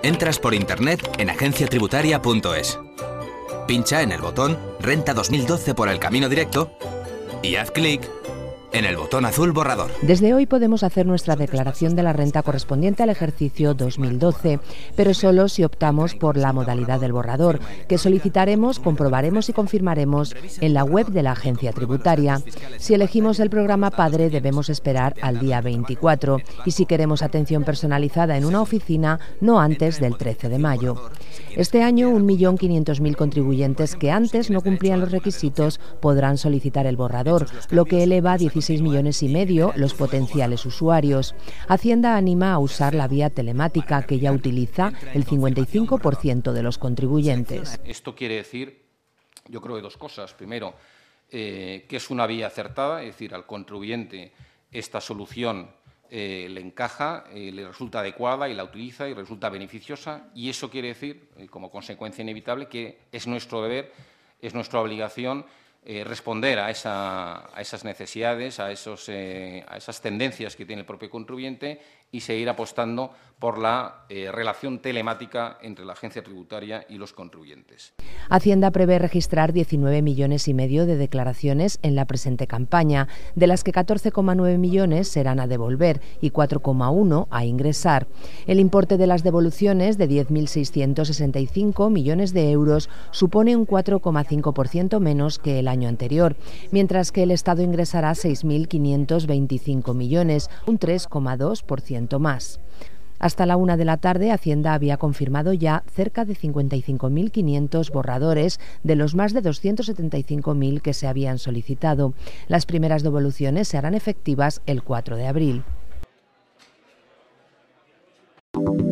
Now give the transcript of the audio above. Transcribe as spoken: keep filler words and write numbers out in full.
Entras por internet en agencia tributaria punto es. Pincha en el botón Renta dos mil doce por el camino directo y haz clic en el botón azul borrador. Desde hoy podemos hacer nuestra declaración de la renta correspondiente al ejercicio dos mil doce, pero solo si optamos por la modalidad del borrador, que solicitaremos, comprobaremos y confirmaremos en la web de la agencia tributaria. Si elegimos el programa Padre, debemos esperar al día veinticuatro y si queremos atención personalizada en una oficina, no antes del trece de mayo. Este año, un millón quinientos mil contribuyentes que antes no cumplían los requisitos podrán solicitar el borrador, lo que eleva a dieciséis millones y medio los potenciales usuarios. Hacienda anima a usar la vía telemática, que ya utiliza el cincuenta y cinco por ciento de los contribuyentes. Esto quiere decir, yo creo, que dos cosas. Primero, eh, que es una vía acertada, es decir, al contribuyente esta solución eh, le encaja, eh, le resulta adecuada y la utiliza y resulta beneficiosa, y eso quiere decir, eh, como consecuencia inevitable, que es nuestro deber, es nuestra obligación Eh, responder a, esa, a esas necesidades, a, esos, eh, a esas tendencias que tiene el propio contribuyente y seguir apostando por la eh, relación telemática entre la agencia tributaria y los contribuyentes. Hacienda prevé registrar diecinueve millones y medio de declaraciones en la presente campaña, de las que catorce coma nueve millones serán a devolver y cuatro coma uno a ingresar. El importe de las devoluciones, de diez mil seiscientos sesenta y cinco millones de euros, supone un cuatro coma cinco por ciento menos que el año anterior, mientras que el Estado ingresará seis mil quinientos veinticinco millones, un tres coma dos por ciento más. Hasta la una de la tarde, Hacienda había confirmado ya cerca de cincuenta y cinco mil quinientos borradores de los más de doscientos setenta y cinco mil que se habían solicitado. Las primeras devoluciones se harán efectivas el cuatro de abril.